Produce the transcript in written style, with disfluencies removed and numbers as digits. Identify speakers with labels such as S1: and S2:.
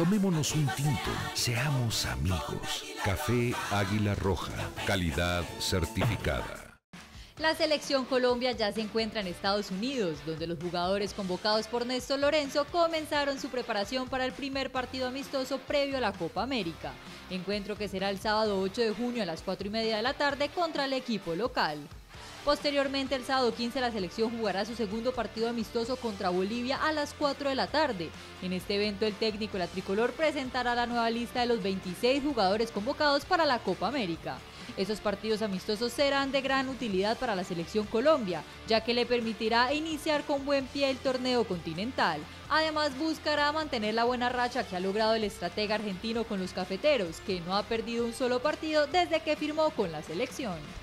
S1: Tomémonos un tinto, seamos amigos. Café Águila Roja, calidad certificada.
S2: La selección Colombia ya se encuentra en Estados Unidos, donde los jugadores convocados por Néstor Lorenzo comenzaron su preparación para el primer partido amistoso previo a la Copa América, encuentro que será el sábado 8 de junio a las 4:30 de la tarde contra el equipo local. Posteriormente, el sábado 15, la selección jugará su segundo partido amistoso contra Bolivia a las 4 de la tarde. En este evento, el técnico de la tricolor presentará la nueva lista de los 26 jugadores convocados para la Copa América. Esos partidos amistosos serán de gran utilidad para la selección Colombia, ya que le permitirá iniciar con buen pie el torneo continental. Además, buscará mantener la buena racha que ha logrado el estratega argentino con los cafeteros, que no ha perdido un solo partido desde que firmó con la selección.